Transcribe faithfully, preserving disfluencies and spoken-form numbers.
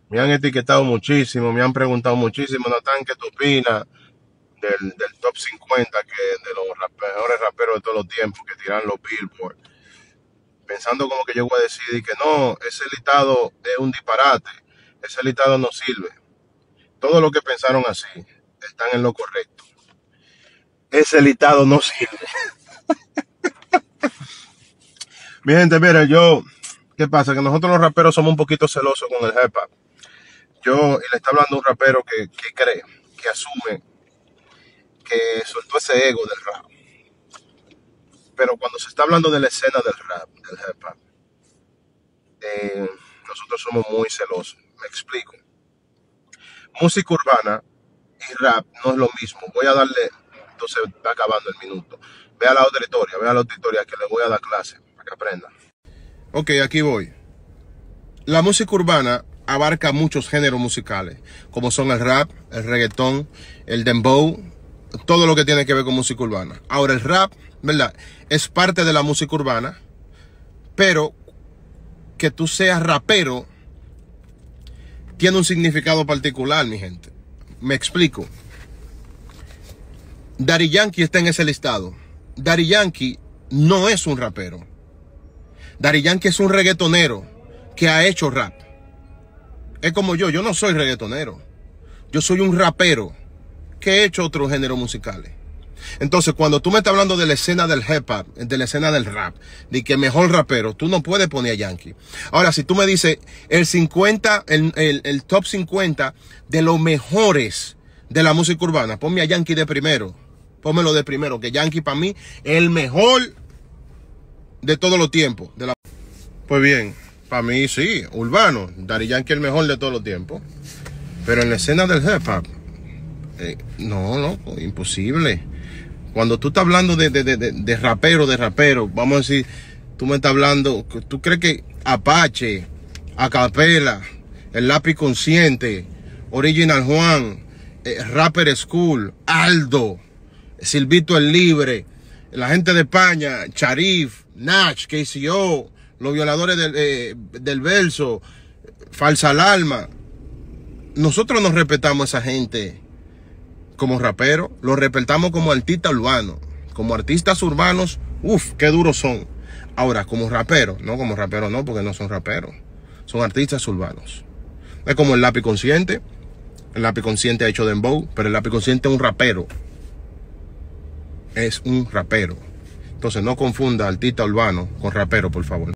Me han etiquetado muchísimo, me han preguntado muchísimo, Natán, ¿qué tú opinas del, del top cincuenta que, de los rap- mejores raperos de todos los tiempos que tiran los Billboard? Pensando como que yo voy a decir que no, ese listado es un disparate, ese listado no sirve. Todo lo que pensaron así están en lo correcto. Ese listado no sirve. Mi gente, mira, yo, ¿qué pasa? Que nosotros los raperos somos un poquito celosos con el hip hop. Yo, y le está hablando un rapero que, que cree, que asume, que soltó ese ego del rap. Pero cuando se está hablando de la escena del rap, del hip hop, eh, nosotros somos muy celosos. Me explico. Música urbana y rap no es lo mismo. Voy a darle, entonces está acabando el minuto. Vea la otra historia, vea la otra historia que le voy a dar clase para que aprenda. Ok, aquí voy. La música urbana abarca muchos géneros musicales, como son el rap, el reggaetón, el dembow, todo lo que tiene que ver con música urbana. Ahora el rap, ¿verdad? Es parte de la música urbana, pero que tú seas rapero tiene un significado particular, mi gente. Me explico. Daddy Yankee está en ese listado. Daddy Yankee no es un rapero. Daddy Yankee es un reggaetonero que ha hecho rap. Es como yo, yo no soy reggaetonero. Yo soy un rapero que he hecho otros géneros musicales. Entonces, cuando tú me estás hablando de la escena del hip hop, de la escena del rap, de que mejor rapero, tú no puedes poner a Yankee. Ahora, si tú me dices el cincuenta, el, el, el top cincuenta de los mejores de la música urbana, ponme a Yankee de primero. Pónmelo de primero, que Yankee para mí es el mejor de todos los tiempos. De la... Pues bien, para mí sí, urbano. Daddy Yankee es el mejor de todos los tiempos. Pero en la escena del hip hop, eh, no, no, imposible. Cuando tú estás hablando de, de, de, de rapero, de rapero, vamos a decir, tú me estás hablando, tú crees que Apache, Acapela, El Lápiz Consciente, Original Juan, eh, Rapper School, Aldo, Silvito el Libre, la gente de España, Sharif, Nach, K C O, los violadores del, eh, del verso, Falsa Alarma. Nosotros nos respetamos a esa gente como raperos, los respetamos como artistas urbanos, como artistas urbanos, uff, qué duros son. Ahora, como raperos, no como raperos no, porque no son raperos, son artistas urbanos. Es como el Lápiz Consciente, el Lápiz Consciente ha hecho dembow, pero el Lápiz Consciente es un rapero. Es un rapero. Entonces no confunda artista urbano con rapero, por favor.